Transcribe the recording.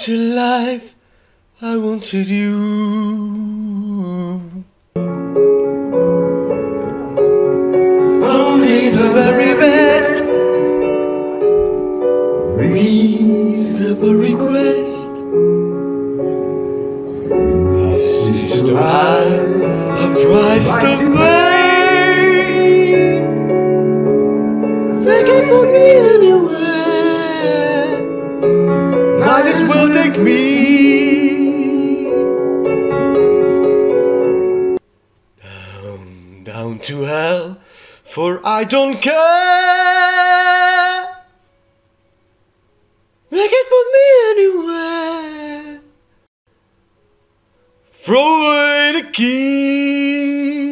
to life, I wanted you. Only the very best, reasonable request. This is too high a price to pay. They can put me anywhere, might as well take me. Down to hell, for I don't care. They can put me anywhere. Throw away the key.